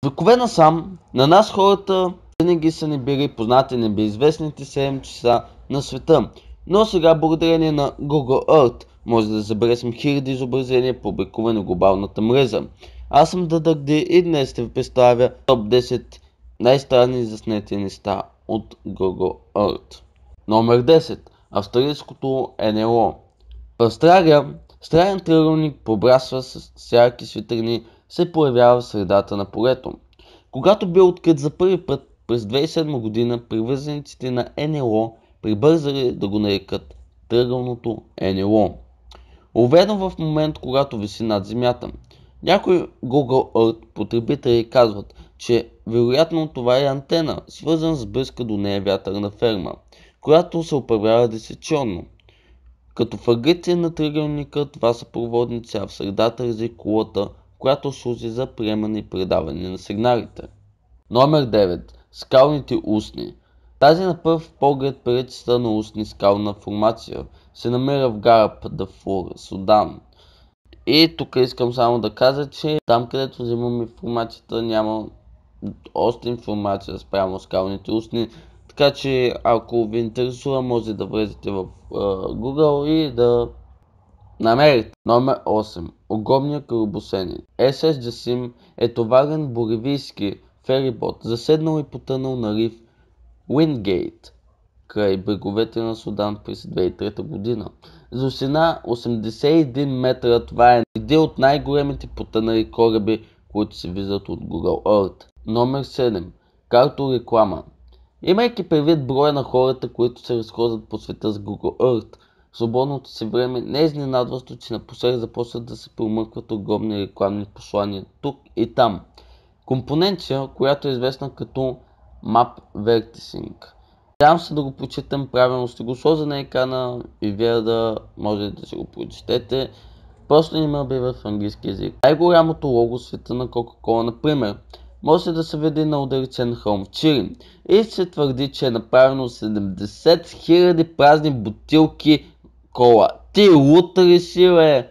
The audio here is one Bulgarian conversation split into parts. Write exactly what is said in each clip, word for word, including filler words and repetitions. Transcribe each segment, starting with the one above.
Векове насам, на нас хората винаги са ни били познати небеизвестните седем часа на света. Но сега, благодарение на Google Earth, може да забележим хиляди изображения, публикувани в глобалната мрежа. Аз съм Дадъгди и днес ще ви представя топ десет най-странни заснети неща от Google Earth. Номер десет. Австралийското Н Л О. В Австралия странен триъгълник побрасва с ярки светлини се появява в средата на полето. Когато бил открит за първи път през две хиляди и седма година, привържениците на Н Л О прибързали да го нарекат триъгълното Н Л О. Уверено в момент, когато виси над земята. Някои Google Earth потребители казват, че вероятно това е антена, свързана с близка до нея вятърна ферма, която се управлява дистанционно. Като в ъглите на триъгълника това са проводници, а в средата лежи кулата, която служи за приемане и предаване на сигналите. Номер девет. Скалните устни. Тази на пръв поглед приличаща на устни скална формация се намира в гара Дафур, Судан. И тук искам само да кажа, че там, където взимам информацията, няма още информация спрямо скалните устни. Така че ако ви интересува, може да влезете в uh, Google и да намерите. Номер осем. Огромния корабосенец. Ес Ес Джасим е товарен боливийски ферибот, заседнал и потънал на риф Уиндгейт край бреговете на Судан през две хиляди и трета година. За височина осемдесет и един метра това е един от най-големите потънали кораби, които се виждат от Google Earth. Номер седем. Картореклама. Имайки предвид броя на хората, които се разхождат по света с Google Earth, в свободното си време не е изненадващо, че напоследък започват да се промъкват огромни рекламни послания тук и там. Компоненция, която е известна като Map Vertising. Надявам се да го прочитам правилно, ще го сложа на екрана и вие да може да си го прочетете. Просто не ме бива в английски език. Най-голямото лого в света на Кока-Кола, например, може да се види на отдалечен хълм в Чили и се твърди, че е направено седемдесет хиляди празни бутилки кола. Ти лута ли си, бе?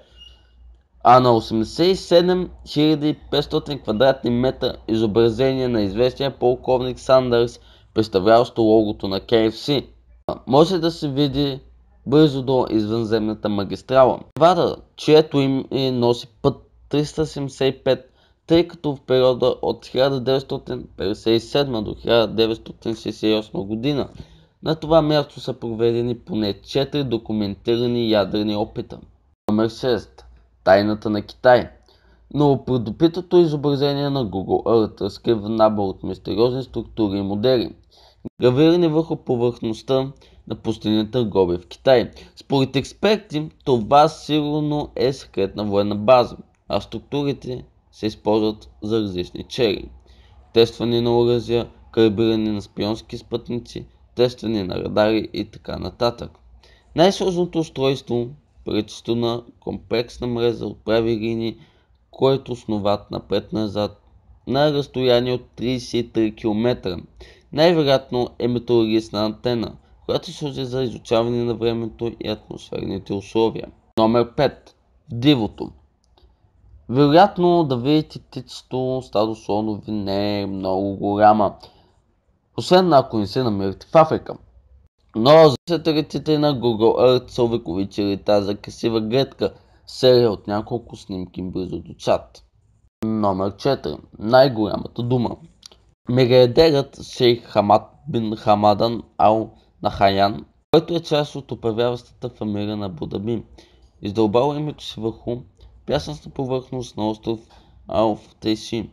А на осемдесет и седем хиляди и петстотин квадратни метра изображение на известния полковник Сандърс, представляващо логото на Кей Еф Си. Може да се види близо до извънземната магистрала. Невада, чието име носи път триста седемдесет и пет, тъй като в периода от хиляда деветстотин петдесет и седма до хиляда деветстотин шейсет и осма година на това място са проведени поне четири документирани ядрени опита. Номер шест. Тайната на Китай. Но предопитото изображение на Google Earth разкрива набор от мистериозни структури и модели, гравирани върху повърхността на пустинята Гоби в Китай. Според експерти, това сигурно е секретна военна база, а структурите се използват за различни цели. Тестване на оръжия, калибриране на шпионски спътници, тестване на радари и така нататък. Най-сложното устройство приличащо на комплексна мрежа от прави линии, който основат напред-назад на разстояние от тридесет и три километра. Най-вероятно е метеорологична антена, която служи за изучаване на времето и атмосферните условия. Номер пет. Дивото. Вероятно да видите птичето стадо слонови не е много голяма, освен ако не се намерите в Африка. Но за сателитите на Google Earth са увековечили тази красива гледка, серия от няколко снимки близо до Чад. Номер четири. Най-голямата дума. Милиардерът шейх Хамад бин Хамадан Ал Нахаян, който е част от управляващата фамилия на Абу Даби, издълбал името си върху пясъчната повърхност на остров Ал Тейши,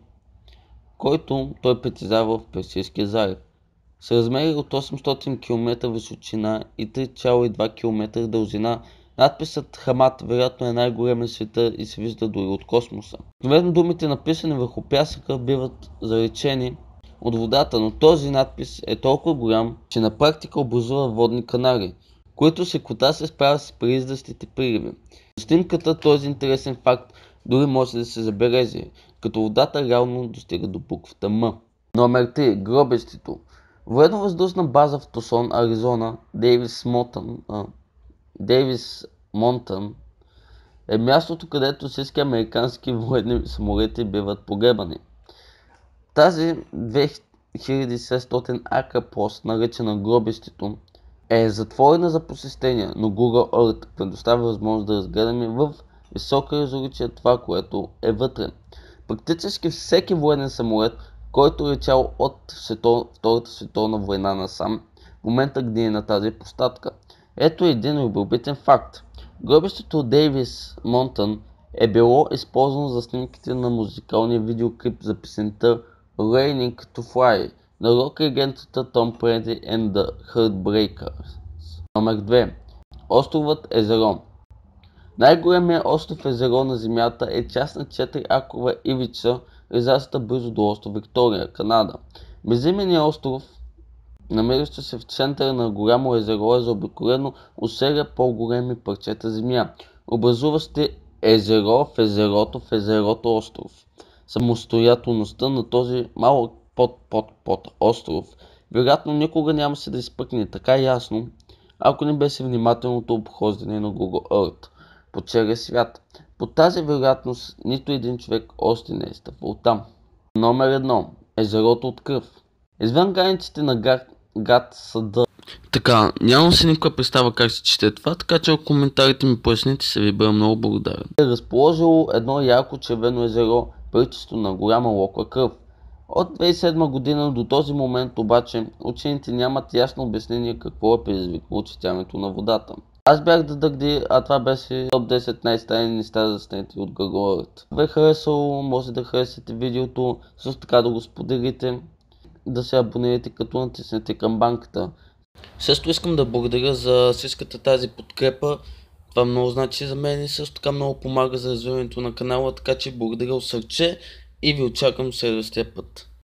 който той притежава в Персийския залив. С размери от осемстотин километра височина и три цяло и две километра дължина, надписът Хамад вероятно е най-големия в света и се вижда дори от космоса. Обикновено думите, написани върху пясъка, биват заличени от водата, но този надпис е толкова голям, че на практика образува водни канали, които с лекота се справят с прииждащите приливи. В снимката този интересен факт дори може да се забележи, като водата реално достига до буквата М. Номер три. Гробището. Военно-въздушна база в Тусон, Аризона, Дейвис Монтан, а, Дейвис Монтан е мястото, където всички американски военни самолети биват погребани. Тази две хиляди и шестстотин ака площ, наречена Гробището, е затворена за посещения, но Google Earth предоставя възможност да разгледаме в висока резолюция това, което е вътре. Практически всеки военен самолет, който е летял от Втората световна война насам, в момента гние на тази площадка. Ето един любопитен факт. Гробището Дейвис Монтън е било използвано за снимките на музикалния видеоклип за песента Learning to Fly на рок легендата Том Пети and the Heartbreakers. Номер две. Островът Езеро. Най-големият остров Езеро на Земята е част на четири акрова ивица, лежаща близо до остров Виктория, Канада. Безименният остров, намиращ се в центъра на голямо езеро, е заобиколено от серия по-големи парчета земя, образуващи езеро в езерото в езерото остров. Самостоятелността на този малък под-под-под остров вероятно никога нямаше да изпъкне така ясно, ако не беше внимателното обхождане на Google Earth по целия свят. По тази вероятност нито един човек още не е стъпвал там. Номер едно. Езерото от кръв. Извън границите на град, град Съда. Така, нямам си никаква представа как се чете това, така че в коментарите ми поясните, се ви бъда много благодарен. Е разположило едно ярко червено езеро, приличащо на голяма локва кръв. От две хиляди и седма година до този момент обаче учените нямат ясно обяснение какво е предизвикало четянето на водата. Аз бях да дъгди, а това беше топ десет най-странни неща заснети от Google Earth. Ако ви е харесало, може да харесате видеото, също така да го споделите, да се абонирате като натиснете камбанката. Също искам да благодаря за всичката тази подкрепа. Това много значи за мен и също така много помага за развиването на канала, така че благодаря от сърце и ви очаквам следващия път.